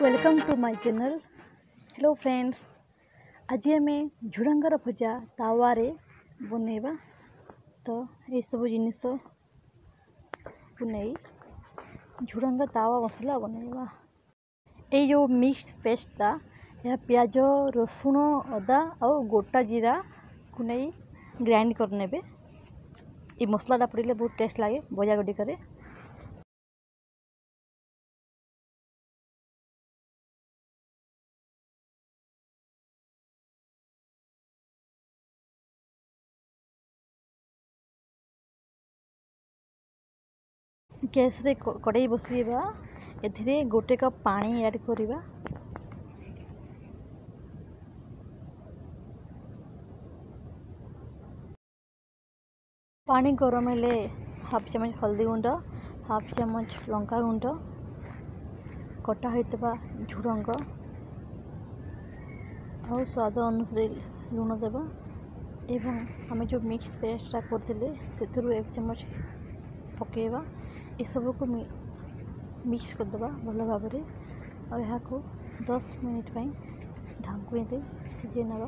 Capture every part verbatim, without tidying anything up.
Welcome to my channel. Hello friends, आज आम झुड़ंगर भजा तावा रे बनैबा। तो ये सब जिनिस नहीं झुड़ंग तावा मसला बनैबा। ये जो मिक्स पेस्टा यह प्याज रसुण अदा और गोटा जीरा को नहीं ग्राइंड कर नेबे। ये मसलाटा पड़े बहुत टेस्ट लगे भजा गुड़िक। गैस रे कड़ाई बसैबा, एथिरे गोटे कप पानी ऐड करिबा। पानी गरम हेले हाफ चम्मच हल्दी गुंड, हाफ चम्मच लंका गुंड, कटा होइतबा झुड़ंग और स्वाद अनुसार लुण देबा। एवं आम जो मिक्स पेस्टा करथिले सेथुरु एक चम्मच पकेबा। ये सब को मिक्स करदे भल भाव और यहाँ को दस मिनिट ढांकुणी दे सिझे ना।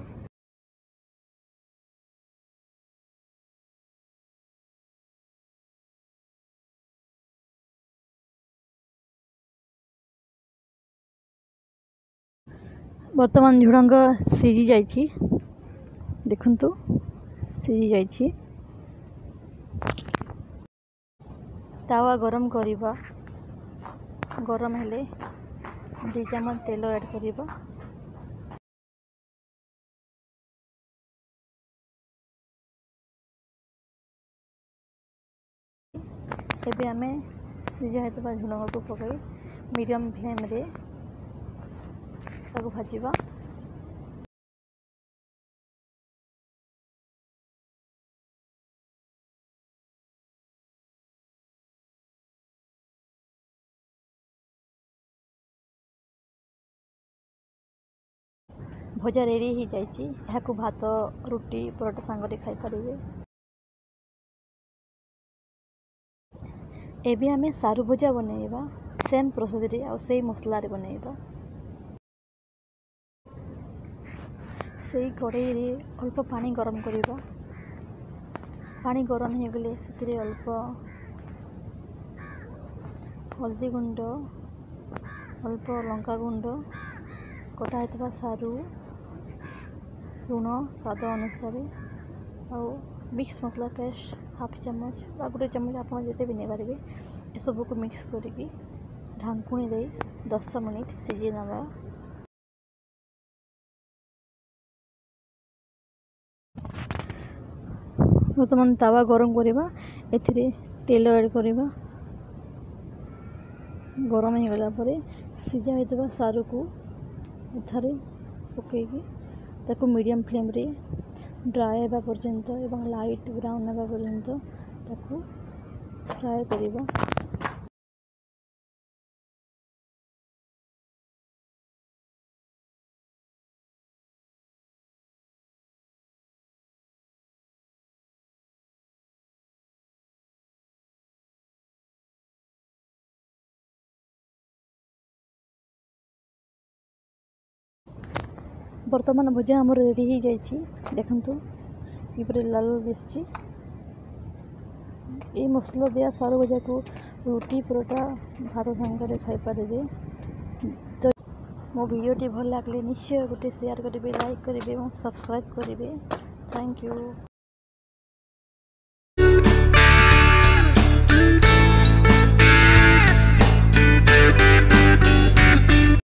वर्तमान झुड़ंग सिझी जाइछि, देखंतु सिझी जाइछि। तावा गरम करिबा, गरम हेले दो चम्मच तेल ऐड करिबा। एबे आमे सिझा हेतबा झुड़ंग को पकाई मीडियम फ्लेम रे ताको भाजिबा। भजा रेडी हो जाइए। यहाँ को भात रुटी परोटा सांगरे खाई पारे। एबे आमे सारू भजा बनैबा, सेम प्रोसेस रे आ सेम मसला रे बनैबा। सेई कड़ाई रे अल्प पानी गरम करिबा। पानी गरम हो गले सेतिरे अल्प हल्दी गुंड, अल्प लंका गुंड, कटा हेतबा सारू, लुण स्वाद अनुसार और मिक्स मसला पेस्ट हाफ चम्मच गोटे चम्मच आप जिते भी नहीं पारे। ये सब को मिक्स करके ढांकुणी दे दस मिनिट सिझे ना। बर्तमान तावा गरम करवा, एथिरे तेल ऐड करवा। गरम हो गला परे सिझा होइतबा सारू को एथारे पकेगी ताको मीडियम फ्लेम रे ड्राई होगा पर्यंत एवं लाइट ब्राउन होगा पर्यंत ताको फ्राए करिबा। वर्तमान भजा आमर रेडी हो जाइए। देखंतु ये लाल दिसछि। ये मसला दिया सारू भजा को रुटी परोटा भात सांगरे खाई पारे। तो मो वीडियोटी भल लागले निश्चय गोटे शेयर करेंगे, लाइक करेंगे और सब्सक्राइब करेंगे। Thank you.